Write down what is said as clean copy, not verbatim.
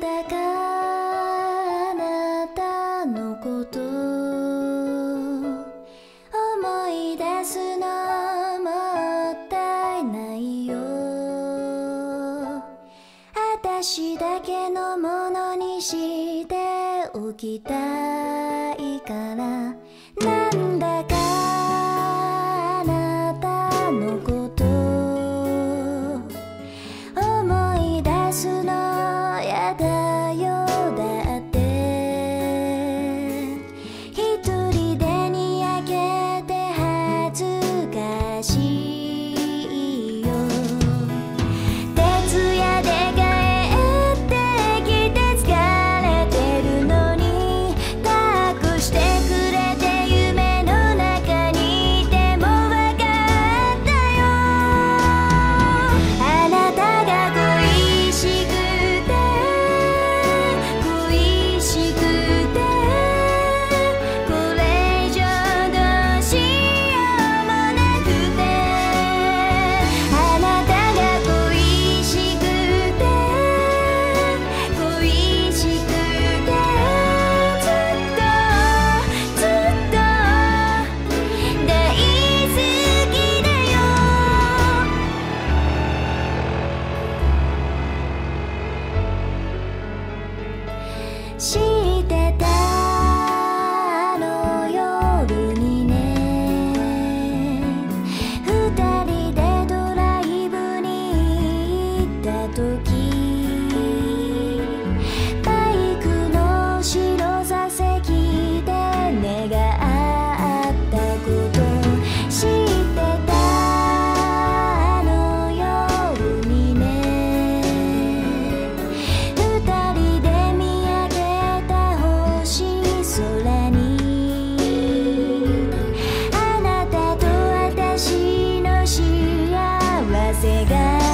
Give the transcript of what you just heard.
だかあなたのこと思い出すのもったいないよ。私だけのものにしておきたいから、なんだかあなたのこと思い出すのやだよ。だって一人でにやけて恥ずかしいよ。徹夜で帰ってきて疲れてるのに隠してくれて夢の中にいてもわかったよ。あなたが恋しくて恋しくてこれ以上どうしようもなくて、あなたが恋しくて恋しくてずっとずっと大好きだよ。知ってたあの夜にね、二人でドライブに行った時、バイクの後ろ座席で目が合ったこと知ってたあの夜にね、二人で見上げた星空に、あなたと私の幸せが